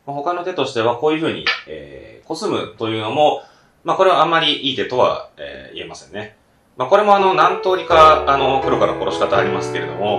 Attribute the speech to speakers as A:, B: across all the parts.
A: 他の手としてはこういうふうに、コスむというのも、これはあんまりいい手とは、言えませんね。これも何通りか、黒から殺し方ありますけれども、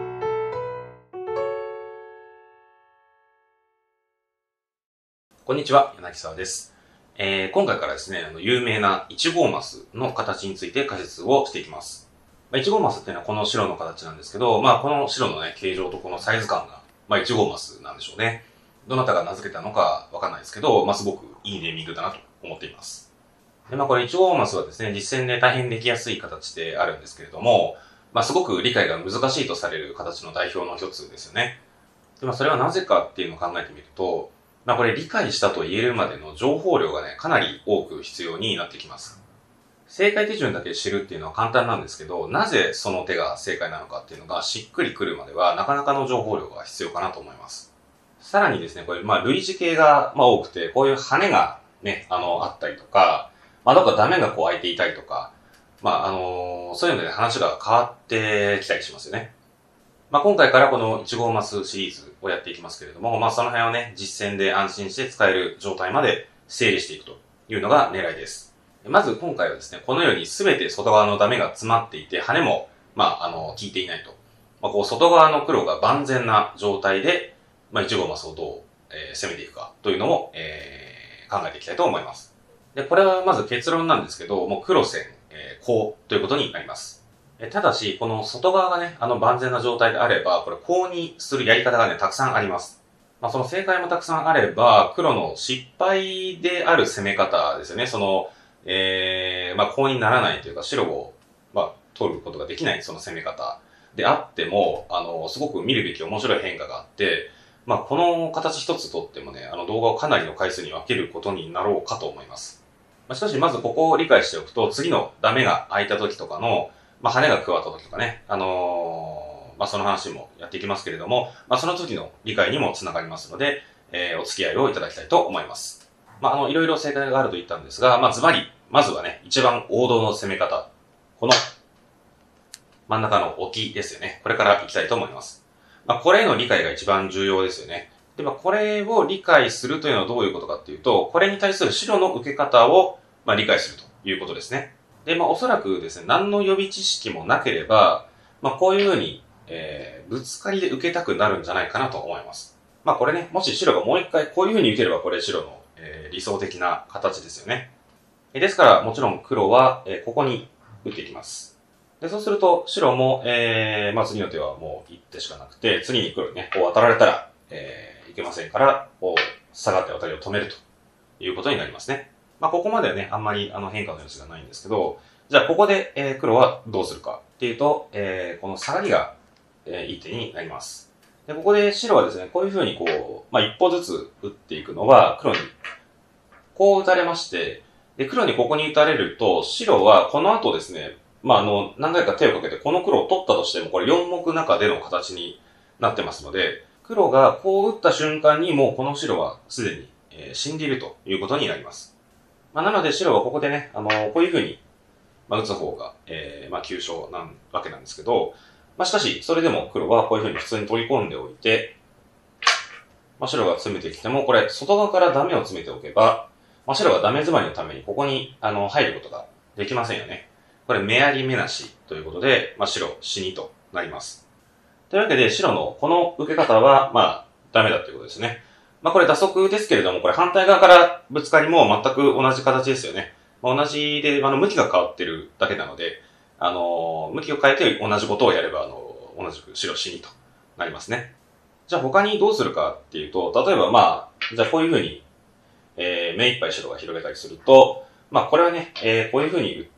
A: こんにちは、柳沢です。今回からですね、有名な1号マスの形について解説をしていきます。1号マスっていうのはこの白の形なんですけど、この白のね、形状とこのサイズ感が、1号マスなんでしょうね。どなたが名付けたのかわかんないですけど、すごくいいネーミングだなと思っています。で、これ1号マスはですね、実戦で大変できやすい形であるんですけれども、すごく理解が難しいとされる形の代表の一つですよね。で、それはなぜかっていうのを考えてみると、これ理解したと言えるまでの情報量がね、かなり多く必要になってきます。正解手順だけ知るっていうのは簡単なんですけど、なぜその手が正解なのかっていうのがしっくりくるまでは、なかなかの情報量が必要かなと思います。さらにですね、これ、類似系が、多くて、こういう羽がね、あったりとか、どっかダメがこう開いていたりとか、そういうので、話が変わってきたりしますよね。今回からこの1号マスシリーズをやっていきますけれども、その辺をね、実践で安心して使える状態まで整理していくというのが狙いです。まず今回はですね、このように全て外側のダメが詰まっていて、羽も、効いていないと。こう外側の黒が万全な状態で、1号マスをどう、攻めていくかというのを、考えていきたいと思います。で、これはまず結論なんですけど、もう黒線、こうということになります。ただし、この外側がね、万全な状態であれば、これ、こうにするやり方がね、たくさんあります。その正解もたくさんあれば、黒の失敗である攻め方ですよね。こうにならないというか、白を、取ることができないその攻め方であっても、すごく見るべき面白い変化があって、この形一つとってもね、動画をかなりの回数に分けることになろうかと思います。しかし、まずここを理解しておくと、次のダメが開いた時とかの、羽が加わった時とかね、その話もやっていきますけれども、その時の理解にもつながりますので、お付き合いをいただきたいと思います。いろいろ正解があると言ったんですが、ズバリ、まずはね、一番王道の攻め方。この、真ん中の置きですよね。これから行きたいと思います。これへの理解が一番重要ですよね。で、これを理解するというのはどういうことかっていうと、これに対する白の受け方を、理解するということですね。で、おそらくですね、何の予備知識もなければ、こういうふうに、ぶつかりで受けたくなるんじゃないかなと思います。これね、もし白がもう一回こういうふうに受ければ、これ白の、理想的な形ですよね。ですから、もちろん黒は、ここに打っていきます。で、そうすると、白も、次の手はもう1手しかなくて、次に黒にね、こう当たられたら、いけませんから、こう、下がって渡りを止めるということになりますね。ここまではね、あんまり変化の様子がないんですけど、じゃあここで、黒はどうするかっていうと、この下がりが、いい手になります。で、ここで白はですね、こういう風にこう、一歩ずつ打っていくのは、黒に、こう打たれまして、で、黒にここに打たれると、白はこの後ですね、何回か手をかけてこの黒を取ったとしても、これ4目中での形になってますので、黒がこう打った瞬間にもうこの白はすでに、死んでいるということになります。なので白はここでね、こういう風に、打つ方が、急所なわけなんですけど、しかし、それでも黒はこういう風に普通に取り込んでおいて、白が詰めてきても、これ、外側からダメを詰めておけば、白がダメ詰まりのためにここに、入ることができませんよね。これ、目あり目なしということで、白、死にとなります。というわけで、白のこの受け方は、ダメだということですね。これ打足ですけれども、これ反対側からぶつかりも全く同じ形ですよね。同じで、向きが変わってるだけなので、向きを変えて同じことをやれば、同じく白死にとなりますね。じゃあ他にどうするかっていうと、例えばじゃあこういう風に、目いっぱい白が広げたりすると、これはね、こういう風に打って、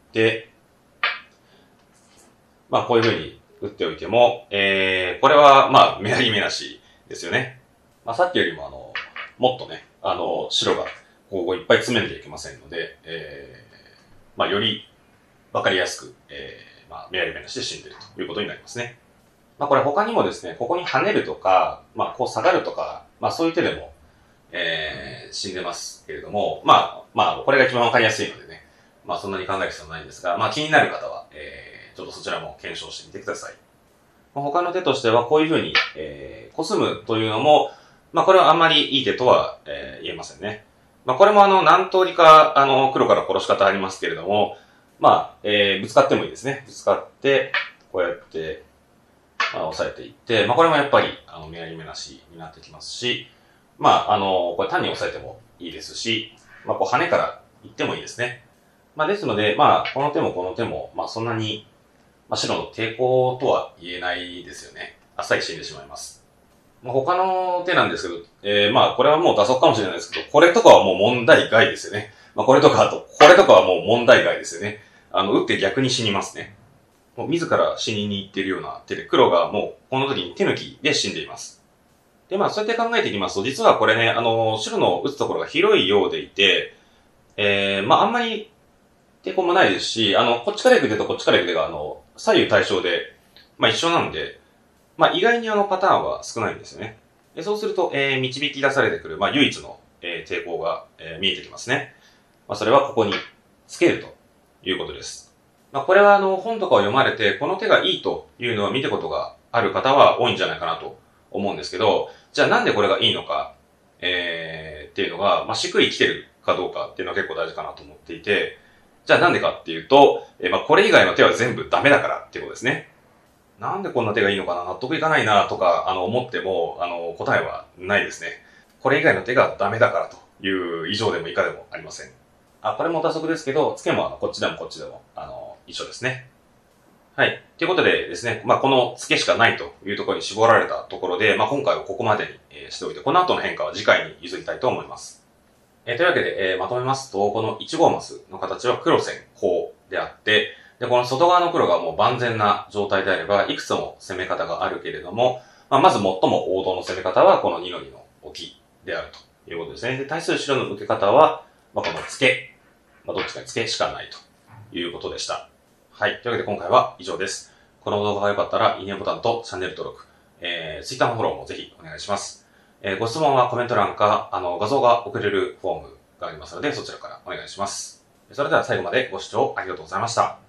A: こういう風に打っておいても、これは目あり目なしですよね。さっきよりももっとね、白がこういっぱい詰めなきゃいけませんので、よりわかりやすく、目あり目なしで死んでいるということになりますね。これ他にもですね、ここに跳ねるとか、こう下がるとか、そういう手でも、死んでますけれども、これが一番わかりやすいのでね、そんなに考える必要はないんですが、気になる方は、ちょっとそちらも検証してみてください。他の手としてはこういうふうに、コスむというのも、 まあこれはあんまりいい手とは、言えませんね。まあこれも何通りか、黒から殺し方ありますけれども、まあ、ぶつかってもいいですね。ぶつかって、こうやって、まあ、押さえていって、まあこれもやっぱり、目ありめなしになってきますし、まあこれ単に押さえてもいいですし、まあこう羽からいってもいいですね。まあですので、まあこの手もこの手も、まあそんなに、まあ白の抵抗とは言えないですよね。あっさり死んでしまいます。まあ、他の手なんですけど、まあこれはもう打足かもしれないですけど、これとかはもう問題外ですよね。まあこれとか、あと、これとかはもう問題外ですよね。打って逆に死にますね。もう自ら死にに行っているような手で、黒がもうこの時に手抜きで死んでいます。で、まあそうやって考えていきますと、実はこれね、白の打つところが広いようでいて、まああんまり抵抗もないですし、こっちから行く手とこっちから行く手が、左右対称で、まあ一緒なんで、まあ意外にパターンは少ないんですよね。でそうすると、導き出されてくる、まあ唯一の、抵抗が、見えてきますね。まあそれはここにつけるということです。まあこれは本とかを読まれて、この手がいいというのは見たことがある方は多いんじゃないかなと思うんですけど、じゃあなんでこれがいいのか、っていうのが、まあしっくりきてるかどうかっていうのは結構大事かなと思っていて、じゃあなんでかっていうと、まあこれ以外の手は全部ダメだからっていうことですね。なんでこんな手がいいのかな、納得いかないなとか、思っても、答えはないですね。これ以外の手がダメだからという以上でも以下でもありません。これも打足ですけど、付けもこっちでもこっちでも、一緒ですね。はい。ということでですね、まあ、この付けしかないというところに絞られたところで、まあ、今回はここまでにしておいて、この後の変化は次回に譲りたいと思います。というわけで、まとめますと、この1号マスの形は黒線、こうであって、で、この外側の黒がもう万全な状態であれば、いくつも攻め方があるけれども、まあ、まず最も王道の攻め方はこの2の2の置きであるということですね。で、対する白の受け方は、まあ、この付け、まあ、どっちかに付けしかないということでした。はい。というわけで今回は以上です。この動画が良かったら、いいねボタンとチャンネル登録、Twitter のフォローもぜひお願いします。ご質問はコメント欄か、画像が送れるフォームがありますので、そちらからお願いします。それでは最後までご視聴ありがとうございました。